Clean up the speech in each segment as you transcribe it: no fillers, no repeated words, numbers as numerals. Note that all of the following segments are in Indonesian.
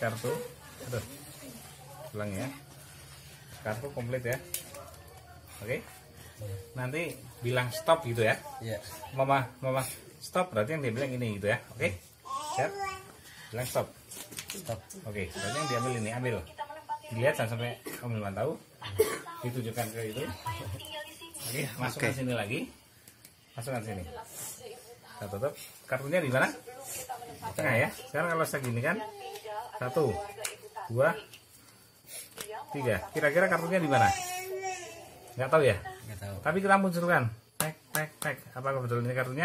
kartu. Aduh, ulang ya. Kartu komplit ya. Oke. Nanti bilang stop gitu ya. Iya. Mama stop, berarti yang dia bilang ini gitu ya. Oke. Siap. Bilang stop. Stop. Oke, berarti yang diambil ini, ambil. Dilihat jangan sampai Om Ilman tahu. Ditujukan ke itu. Oke, masukkan sini lagi. Masukkan sini. Kita tutup. Kartunya di mana? Tengah ya. Sekarang kalau saya gini kan, 1, 2, 3. Kira-kira kartunya di mana? Nggak tahu ya? Nggak tahu. Tapi kita munculkan. Tek. Apakah betul ini kartunya?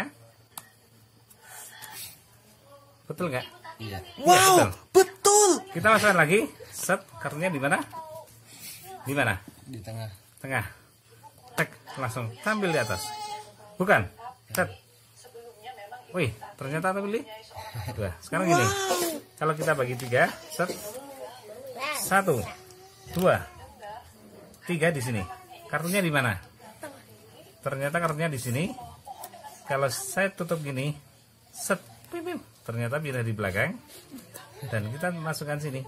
Betul nggak? Iya. Wow, betul. Kita masukkan lagi. Set, kartunya di mana? Di mana? Di tengah. Tengah. Tek, langsung tampil di atas. Bukan? Set. Wih, ternyata tampil di. Dua. Sekarang gini. Kalau kita bagi 3, set. 1, 2, 3 di sini. Kartunya di mana? Ternyata kartunya di sini. Kalau saya tutup gini, set, pim. Ternyata bila di belakang. Dan kita masukkan sini.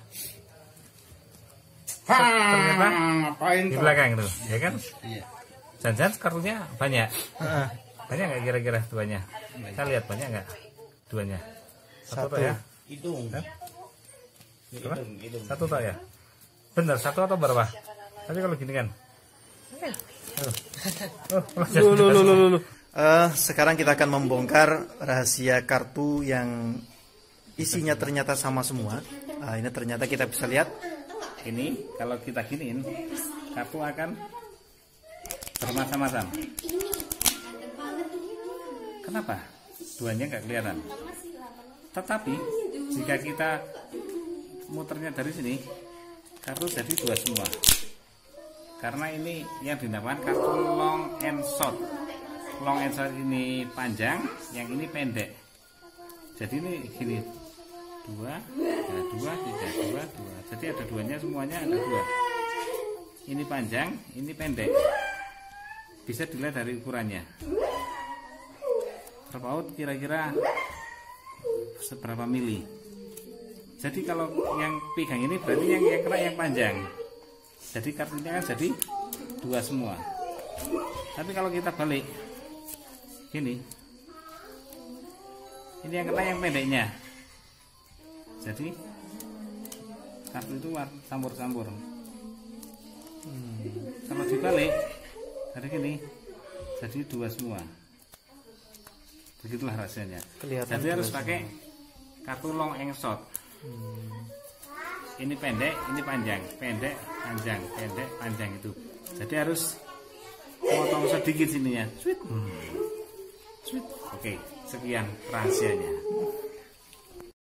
Ternyata di belakang itu, ya kan? Iya. Jangan kartunya banyak. Banyak nggak kira-kira duanya? Kita lihat banyak nggak duanya? Satu toh ya? Hidung. Berapa? Satu toh ya? Bener, satu atau berapa? Tapi kalau gini kan? Sekarang kita akan membongkar rahasia kartu yang isinya ternyata sama semua. Ini ternyata kita bisa lihat. Ini kalau kita giniin, kartu akan bermacam-macam. Kenapa? Duanya nggak kelihatan. Tetapi jika kita muternya dari sini, kartu jadi 2 semua. Karena ini yang dinamakan kartu long and short. Long and short ini panjang, yang ini pendek. Jadi ini gini, 2, 3, 2. Jadi ada duanya, semuanya ada 2. Ini panjang, ini pendek. Bisa dilihat dari ukurannya. Terpaut kira-kira seberapa mili. Jadi kalau yang pegang ini berarti yang kena yang panjang. Jadi kartunya kan jadi 2 semua. Tapi kalau kita balik gini, ini yang kena yang pendeknya. Jadi kartu itu campur-campur. Kalau dibalik dari gini jadi 2 semua. Begitulah rasanya. Kelihatan. Jadi harus pakai kartu long and short. Ini pendek, ini panjang, pendek, panjang, pendek, panjang itu. Jadi harus potong sedikit sininya. Sweet. Oke, sekian rahasianya.